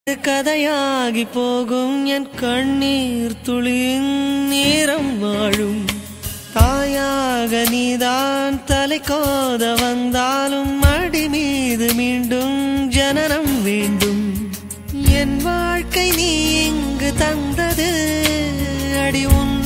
கதையாகி போகும் என் கண்ணீர் துளியின் நேரம் வாழும் தாயாக நீதான் தலை கோத வந்தாலும் அடி மீது மீண்டும் ஜனனம் வேண்டும் என் வாழ்க்கை நீ இங்கு தந்தது அடி உன்